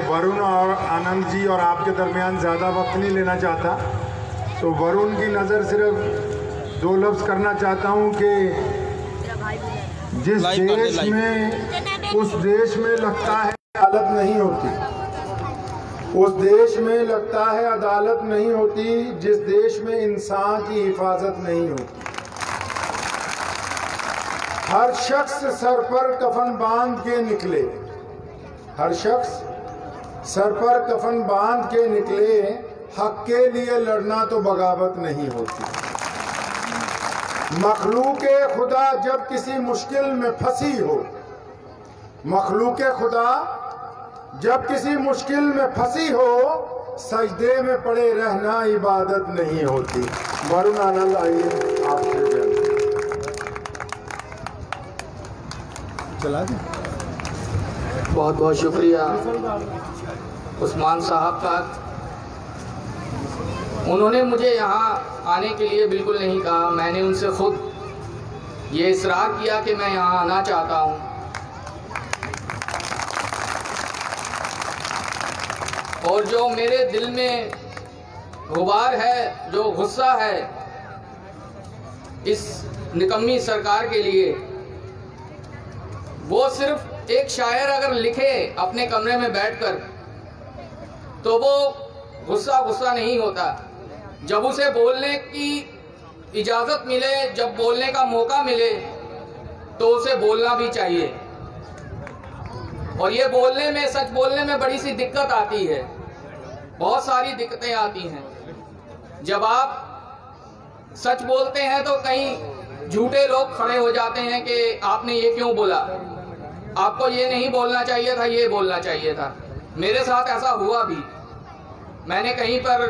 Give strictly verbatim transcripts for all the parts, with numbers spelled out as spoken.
वरुण और आनंद जी और आपके दरमियान ज़्यादा वक्त नहीं लेना चाहता, तो वरुण की नज़र सिर्फ दो लफ्ज़ करना चाहता हूँ कि जिस देश में उस देश में लगता है अदालत नहीं होती, उस देश में लगता है अदालत नहीं होती जिस देश में इंसान की हिफाजत नहीं होती। हर शख्स सर पर कफन बांध के निकले, हर शख्स सर पर कफन बांध के निकले, हक के लिए लड़ना तो बगावत नहीं होती। मखलूके खुदा जब किसी मुश्किल में फंसी हो, मखलूके खुदा जब किसी मुश्किल में फंसी हो, सजदे में पड़े रहना इबादत नहीं होती। वरुण आनंद, आइए आपसे चला दें। बहुत बहुत शुक्रिया उस्मान साहब का। उन्होंने मुझे यहाँ आने के लिए बिल्कुल नहीं कहा, मैंने उनसे खुद ये इसरार किया कि मैं यहाँ आना चाहता हूँ। और जो मेरे दिल में गुबार है, जो गुस्सा है इस निकम्मी सरकार के लिए, वो सिर्फ एक शायर अगर लिखे अपने कमरे में बैठकर तो वो गुस्सा गुस्सा नहीं होता। जब उसे बोलने की इजाज़त मिले, जब बोलने का मौका मिले, तो उसे बोलना भी चाहिए। और ये बोलने में, सच बोलने में बड़ी सी दिक्कत आती है, बहुत सारी दिक्कतें आती हैं। जब आप सच बोलते हैं तो कई झूठे लोग खड़े हो जाते हैं कि आपने ये क्यों बोला, आपको ये नहीं बोलना चाहिए था, ये बोलना चाहिए था। मेरे साथ ऐसा हुआ भी। मैंने कहीं पर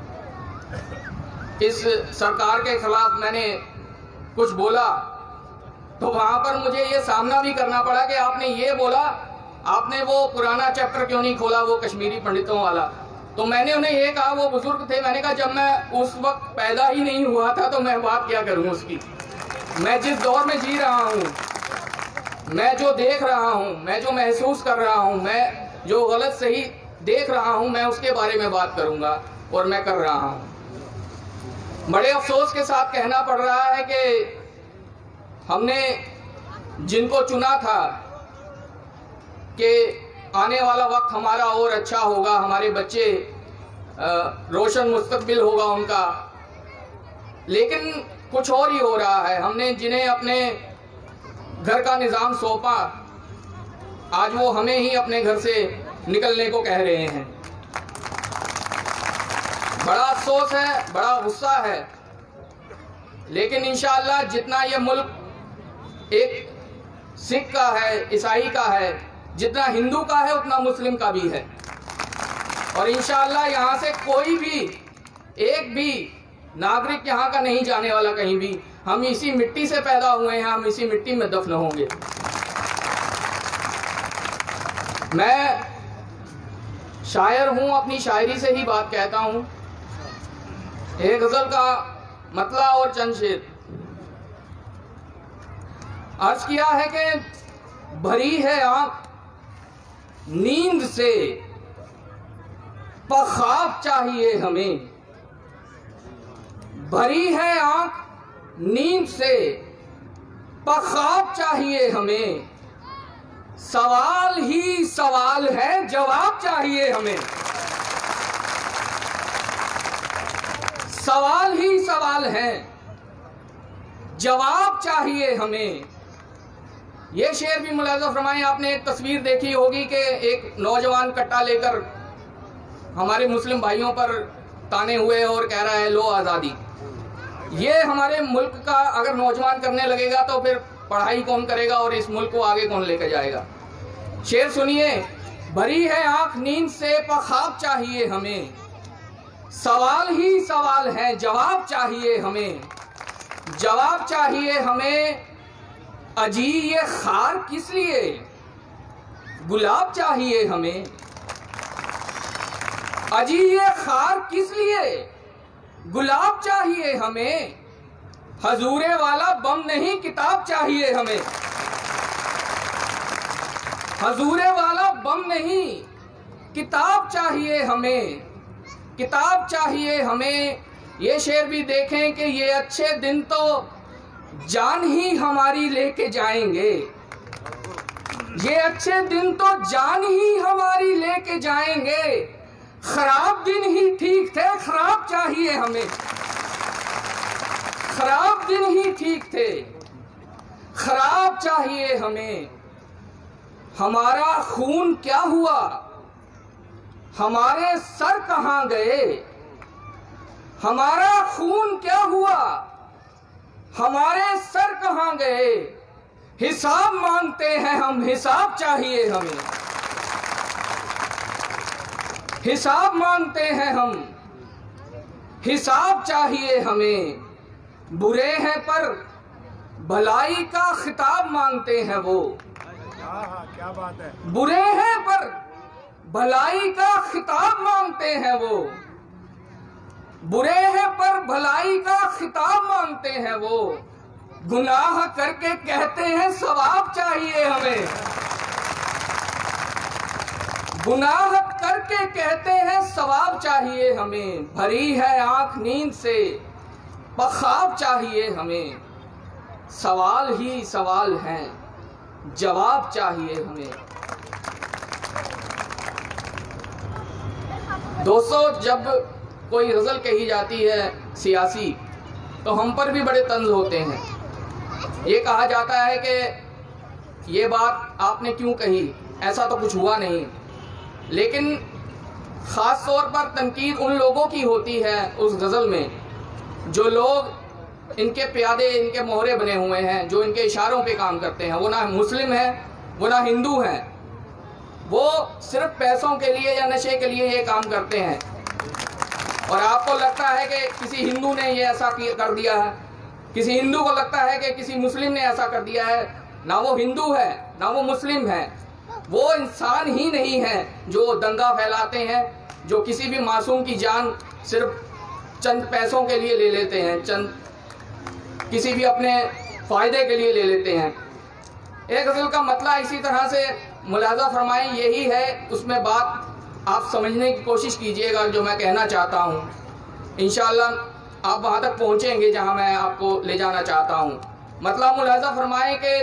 इस सरकार के खिलाफ मैंने कुछ बोला तो वहां पर मुझे ये सामना भी करना पड़ा कि आपने ये बोला, आपने वो पुराना चैप्टर क्यों नहीं खोला, वो कश्मीरी पंडितों वाला। तो मैंने उन्हें ये कहा, वो बुजुर्ग थे, मैंने कहा जब मैं उस वक्त पैदा ही नहीं हुआ था तो मैं बात क्या करूं उसकी। मैं जिस दौर में जी रहा हूं, मैं जो देख रहा हूं, मैं जो महसूस कर रहा हूं, मैं जो गलत सही देख रहा हूं, मैं उसके बारे में बात करूंगा और मैं कर रहा हूं। बड़े अफसोस के साथ कहना पड़ रहा है कि हमने जिनको चुना था कि आने वाला वक्त हमारा और अच्छा होगा, हमारे बच्चे रोशन मुस्तकबिल होगा उनका, लेकिन कुछ और ही हो रहा है। हमने जिन्हें अपने घर का निज़ाम सौंपा, आज वो हमें ही अपने घर से निकलने को कह रहे हैं। बड़ा अफसोस है, बड़ा गुस्सा है, लेकिन इंशाअल्लाह जितना ये मुल्क एक सिख का है, ईसाई का है, जितना हिंदू का है, उतना मुस्लिम का भी है। और इंशाअल्लाह यहाँ से कोई भी एक भी नागरिक यहाँ का नहीं जाने वाला कहीं भी। हम इसी मिट्टी से पैदा हुए हैं, हम इसी मिट्टी में दफन होंगे। मैं शायर हूँ, अपनी शायरी से ही बात कहता हूँ। एक गजल का मतला और चंद शेर अर्ज किया है कि भरी है आंख नींद से, पर ख्वाब चाहिए हमें। भरी है आंख नींद से, पर ख्वाब चाहिए हमें। सवाल ही सवाल है, जवाब चाहिए हमें। सवाल ही सवाल है, जवाब चाहिए हमें। ये शेर भी मुलाज़ा फरमाएं। आपने एक तस्वीर देखी होगी कि एक नौजवान कट्टा लेकर हमारे मुस्लिम भाइयों पर ताने हुए और कह रहा है लो आज़ादी। ये हमारे मुल्क का अगर नौजवान करने लगेगा तो फिर पढ़ाई कौन करेगा और इस मुल्क को आगे कौन लेकर जाएगा। शेर सुनिए, भरी है आंख नींद से, पर ख्वाब चाहिए हमें। सवाल ही सवाल है, जवाब चाहिए हमें। जवाब चाहिए हमें। अजी ये खार किस लिए, गुलाब चाहिए हमें। अजी ये खार किस लिए, गुलाब चाहिए हमें। हजूरे वाला बम नहीं, किताब चाहिए हमें। हजूरे वाला बम नहीं, किताब चाहिए हमें, किताब चाहिए हमें। ये शेर भी देखें कि ये अच्छे दिन तो जान ही हमारी लेके जाएंगे, ये अच्छे दिन तो जान ही हमारी लेके जाएंगे। खराब दिन ही ठीक थे, खराब चाहिए हमें, खराब दिन ही ठीक थे, खराब चाहिए हमें। हमारा खून क्या हुआ, हमारे सर कहाँ गए, हमारा खून क्या हुआ, हमारे सर कहाँ गए। हिसाब मांगते हैं हम, हिसाब चाहिए हमें, हिसाब मांगते हैं हम, हिसाब चाहिए हमें। बुरे हैं पर भलाई का खिताब मांगते हैं वो, क्या बात है। बुरे हैं पर भलाई का खिताब मांगते हैं वो, बुरे हैं पर भलाई का खिताब मांगते हैं वो। गुनाह करके कहते हैं सवाब चाहिए हमें, गुनाह करके कहते हैं सवाब चाहिए हमें। भरी है आंख नींद से ख्वाब चाहिए हमें। सवाल ही सवाल हैं, जवाब चाहिए हमें। दोस्तों, जब कोई गजल कही जाती है सियासी, तो हम पर भी बड़े तंज होते हैं। ये कहा जाता है कि ये बात आपने क्यों कही, ऐसा तो कुछ हुआ नहीं। लेकिन ख़ास तौर पर तनकीद उन लोगों की होती है उस गज़ल में जो लोग इनके प्यादे, इनके मोहरे बने हुए हैं, जो इनके इशारों पे काम करते हैं। वो ना मुस्लिम हैं, वो ना हिंदू हैं, वो सिर्फ पैसों के लिए या नशे के लिए ये काम करते हैं। और आपको लगता है कि किसी हिंदू ने ये ऐसा कर दिया है, किसी हिंदू को लगता है कि किसी मुस्लिम ने ऐसा कर दिया है। ना वो हिंदू है, ना वो मुस्लिम है, वो इंसान ही नहीं है जो दंगा फैलाते हैं, जो किसी भी मासूम की जान सिर्फ चंद पैसों के लिए ले लेते हैं, चंद किसी भी अपने फ़ायदे के लिए ले लेते हैं। एक गज़ल का मतला इसी तरह से मुलाज़ा फरमाएं, यही है उसमें बात आप समझने की कोशिश कीजिएगा जो मैं कहना चाहता हूँ। इंशाअल्लाह आप वहाँ तक पहुँचेंगे जहाँ मैं आपको ले जाना चाहता हूँ। मतलब मुलाज़ा फरमाएं कि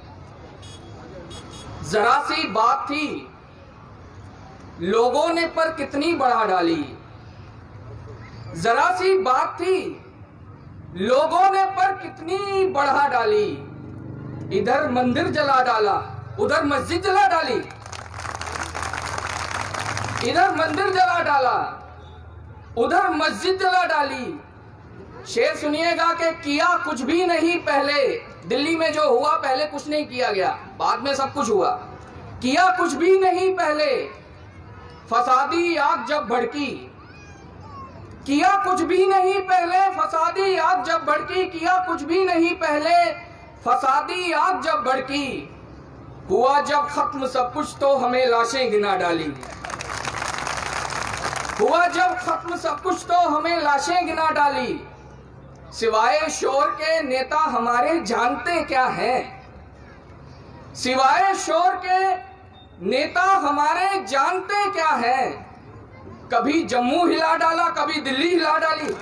जरा सी बात थी लोगों ने पर कितनी बढ़ा डाली, जरा सी बात थी लोगों ने पर कितनी बढ़ा डाली। इधर मंदिर जला डाला, उधर मस्जिद जला डाली, इधर मंदिर जला डाला, उधर मस्जिद जला डाली। शेर सुनिएगा कि किया कुछ भी नहीं पहले, दिल्ली में जो हुआ पहले कुछ नहीं किया गया, बाद में सब कुछ हुआ। किया कुछ भी नहीं पहले, फसादी आग जब भड़की, किया कुछ भी नहीं पहले, फसादी आग जब भड़की, किया कुछ भी नहीं पहले, फसादी आग जब भड़की। हुआ जब खत्म सब कुछ तो हमें लाशें गिना डाली, हुआ जब खत्म सब कुछ तो हमें लाशें गिना डाली। सिवाय शोर के नेता हमारे जानते क्या हैं, सिवाय शोर के नेता हमारे जानते क्या हैं। कभी जम्मू हिला डाला, कभी दिल्ली हिला डाली,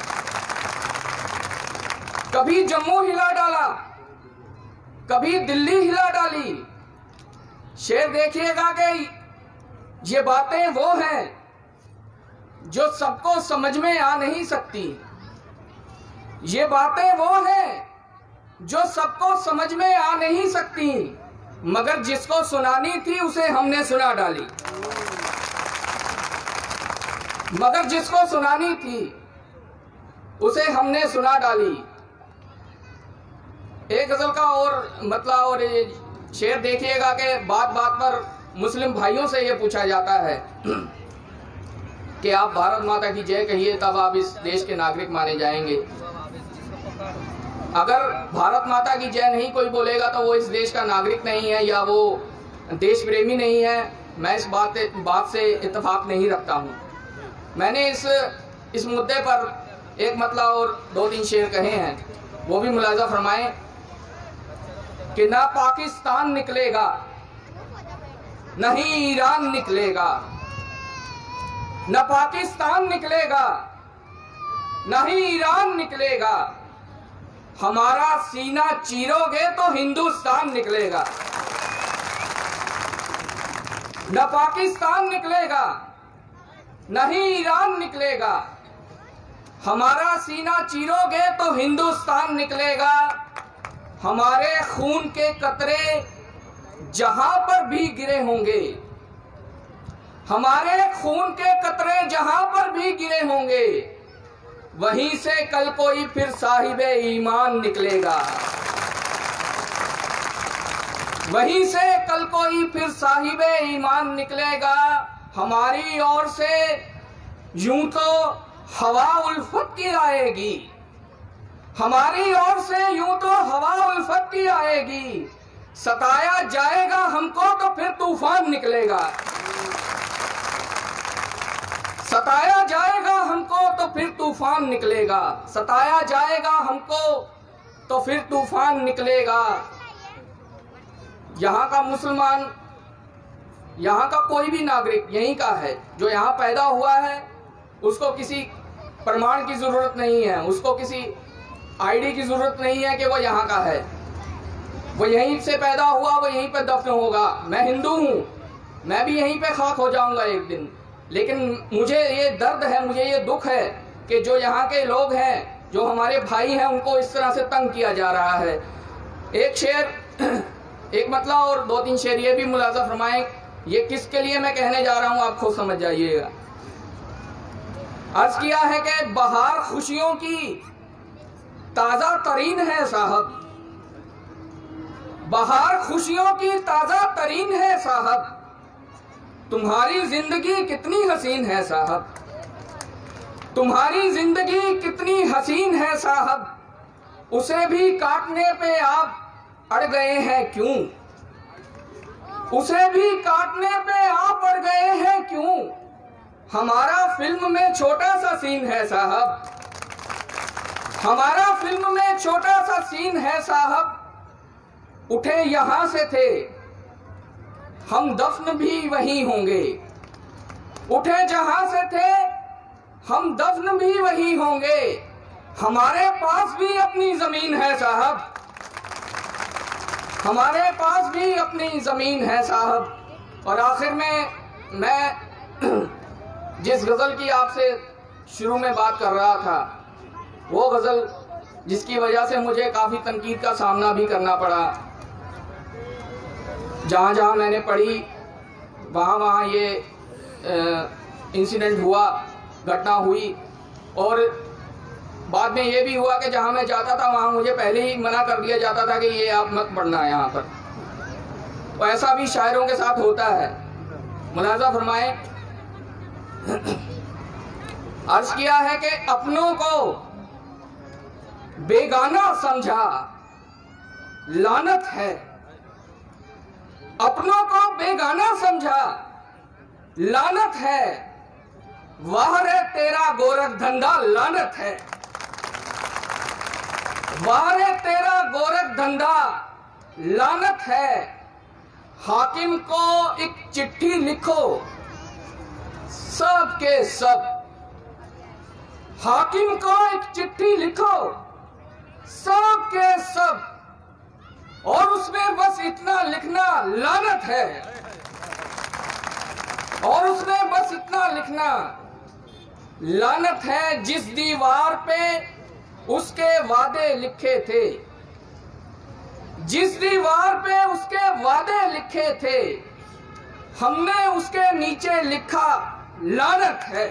कभी जम्मू हिला डाला, कभी दिल्ली हिला डाली। शेर देखिएगा कि ये बातें वो हैं जो सबको समझ में आ नहीं सकती, ये बातें वो हैं जो सबको समझ में आ नहीं सकती, मगर जिसको सुनानी थी उसे हमने सुना डाली, मगर जिसको सुनानी थी उसे हमने सुना डाली। एक गजल का और मतलब और शेर देखिएगा कि बात बात पर मुस्लिम भाइयों से ये पूछा जाता है कि आप भारत माता की जय कहिए तब आप इस देश के नागरिक माने जाएंगे। अगर भारत माता की जय नहीं कोई बोलेगा तो वो इस देश का नागरिक नहीं है या वो देश प्रेमी नहीं है। मैं इस बात बात से इत्तेफाक नहीं रखता हूँ। मैंने इस इस मुद्दे पर एक मतलब और दो तीन शेर कहे हैं, वो भी मुलाजा फरमाएं कि ना पाकिस्तान निकलेगा, नहीं ईरान निकलेगा, न पाकिस्तान निकलेगा, न ही ईरान निकलेगा। हमारा सीना चीरोगे तो हिंदुस्तान निकलेगा। न पाकिस्तान निकलेगा, न ही ईरान निकलेगा। हमारा सीना चीरोगे तो हिंदुस्तान निकलेगा। हमारे खून के कतरे जहां पर भी गिरे होंगे, हमारे खून के कतरे जहां पर भी गिरे होंगे, वहीं से कल कोई फिर साहिबे ईमान निकलेगा। वहीं से कल कोई फिर साहिबे ईमान निकलेगा। हमारी ओर से यूं तो हवा उल्फत की आएगी, हमारी ओर से यूं तो हवा उल्फत की आएगी। सताया जाएगा हमको तो फिर तूफान निकलेगा। सताया जाएगा हमको तो फिर तूफान निकलेगा। सताया जाएगा हमको तो फिर तूफान निकलेगा। यहाँ का मुसलमान, यहाँ का कोई भी नागरिक यहीं का है जो यहाँ पैदा हुआ है, उसको किसी प्रमाण की जरूरत नहीं है, उसको किसी आईडी की जरूरत नहीं है कि वो यहाँ का है। वो यहीं से पैदा हुआ, वो यहीं पे दफन होगा। मैं हिंदू हूँ, मैं भी यहीं पे खाक हो जाऊंगा एक दिन। लेकिन मुझे ये दर्द है, मुझे ये दुख है कि जो यहाँ के लोग हैं, जो हमारे भाई हैं, उनको इस तरह से तंग किया जा रहा है। एक शेर, एक मतलब और दो तीन शेर ये भी मुलाजा फरमाएं। ये किसके लिए मैं कहने जा रहा हूँ आप खुद समझ जाइएगा। अर्ज किया है कि बहार खुशियों की ताजा तरीन है साहब, बहार खुशियों की ताजा तरीन है साहब। तुम्हारी जिंदगी कितनी हसीन है साहब, तुम्हारी जिंदगी कितनी हसीन है साहब। उसे भी काटने पे आप अड़ गए हैं क्यों, उसे भी काटने पे आप अड़ गए हैं क्यों। हमारा फिल्म में छोटा सा सीन है साहब, हमारा फिल्म में छोटा सा सीन है साहब। उठे यहां से थे हम दफन भी वहीं होंगे, उठे जहां से थे हम दफन भी वहीं होंगे। हमारे पास भी अपनी जमीन है साहब, हमारे पास भी अपनी जमीन है साहब। और आखिर में मैं जिस गजल की आपसे शुरू में बात कर रहा था, वो गजल जिसकी वजह से मुझे काफी तनकीद का सामना भी करना पड़ा, जहाँ जहाँ मैंने पढ़ी वहाँ वहाँ ये इंसिडेंट हुआ, घटना हुई। और बाद में ये भी हुआ कि जहाँ मैं जाता था वहाँ मुझे पहले ही मना कर दिया जाता था कि ये आप मत पढ़ना है यहाँ पर। तो ऐसा भी शायरों के साथ होता है। मुलाजा फरमाए, अर्ज किया है कि अपनों को बेगाना समझा लानत है, अपनों को बेगाना समझा लानत है। वाह रे तेरा गोरख धंधा लानत है, वाह रे तेरा गोरख धंधा लानत है। हाकिम को एक चिट्ठी लिखो सब के सब, हाकिम को एक चिट्ठी लिखो सब के सब, और उसमें बस इतना लिखना लानत है, और उसमें बस इतना लिखना लानत है। जिस दीवार पे उसके वादे लिखे थे, जिस दीवार पे उसके वादे लिखे थे, हमने उसके नीचे लिखा लानत है,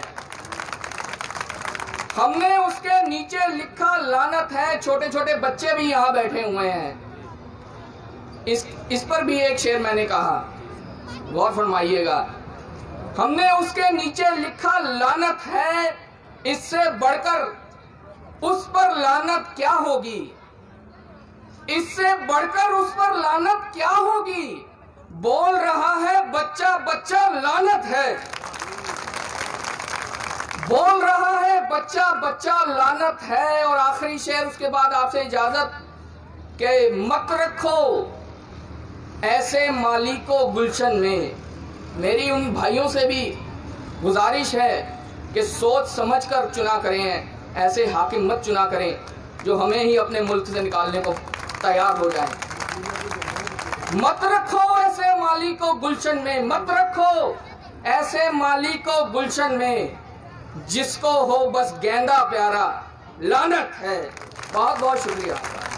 हमने उसके नीचे लिखा लानत है। छोटे छोटे बच्चे भी यहां बैठे हुए हैं। इस इस पर भी एक शेर मैंने कहा, गौर फरमाइएगा। हमने उसके नीचे लिखा लानत है, इससे बढ़कर उस पर लानत क्या होगी, इससे बढ़कर उस पर लानत क्या होगी। बोल रहा है बच्चा बच्चा लानत है, बोल रहा है बच्चा बच्चा लानत है। और आखिरी शेर उसके बाद आपसे इजाजत के मत रखो ऐसे माली को गुलशन में। मेरी उन भाइयों से भी गुजारिश है कि सोच समझकर चुना करें, ऐसे हाकिम मत चुना करें जो हमें ही अपने मुल्क से निकालने को तैयार हो जाए। मत रखो ऐसे माली को गुलशन में, मत रखो ऐसे माली को गुलशन में, जिसको हो बस गेंदा प्यारा, लानत है। बहुत बहुत शुक्रिया।